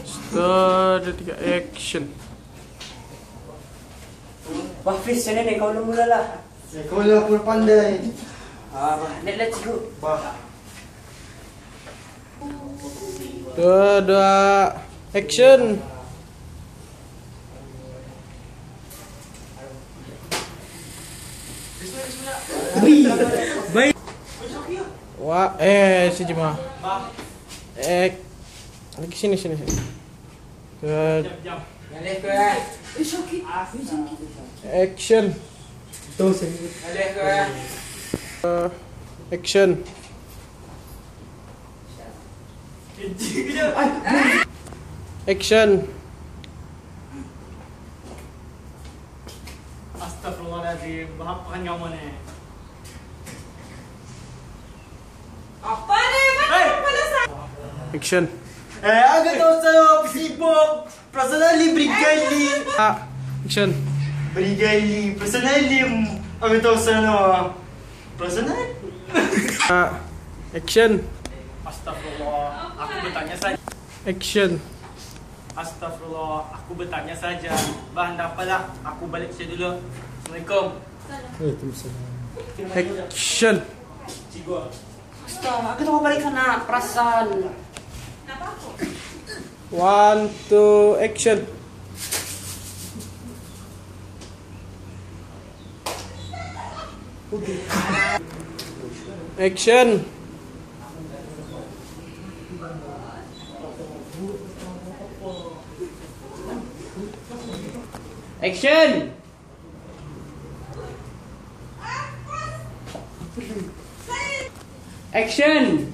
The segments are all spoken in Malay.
Satu, dua, tiga, action. Wah, Fiz, macam mana kau mula lah? Kau lah pun pandai. Net lah cikgu. Dua, dua, action. Baik. Wah, si Jema. Lagi sini. Good. Action. Action. Action. Astagfirullahaladzim, bahapan kamu ni. Apa ni? Mana saya? Action. Agak tahu saya sibuk. Personally brigali. Action. Brigali. Personally agak tahu saya. Personal. Action. Astagfirullah, aku bertanya saja. Action. Astagfirullah, aku bertanya saja. Bah, dah apalah, aku balik saya dulu. Assalamualaikum. Action. Cikgu. Astaga, aku tak mau balik sana. Perasan. One, two, action. Action. Action. Action.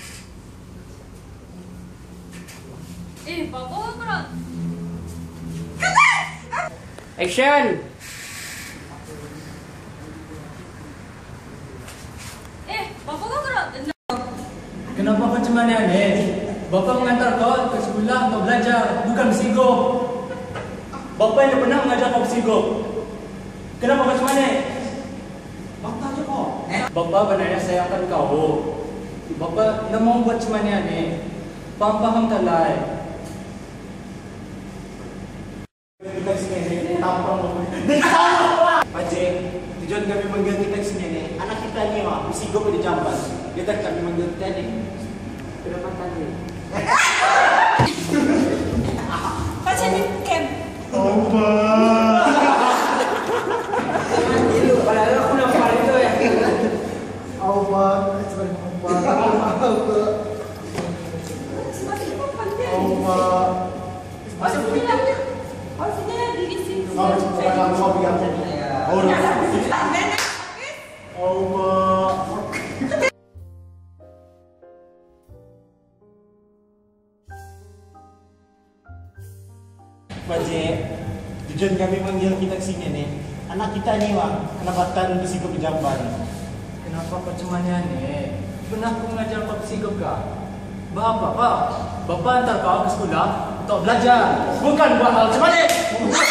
Bapa kau berat. Action. Bapa kau berat. Kenapa macam mana ni? Bapa mengantar kau ke sekolah untuk belajar, bukan bersigo. Bapa yang pernah mengajar kau bersigo. Kenapa macam mana? Bapa je kau. Bapa benar sayangkan kau. Bapa nak mau buat macam mana ni? Faham tak lai? Kita sini tampang. Pakcik, tujuan kami manggil kita sini ni. Anak kita ni mesti go pada jamban. Kita kami manggil kita ni. Kenapa tadi? Macam ni camp. Kalau aku nak faham itu ya. Masuk punya. Maksudnya diri sini. Pakcik, tujuan kami manggil kita ke sini ni. Anak kita ni kenapatan bersiko ke jamban. Kenapa macam mana ni? Pernah aku mengajar kau bersigo kah? Bapa, Bapa hantar kau ke sekolah untuk belajar, bukan buat hal macam mana?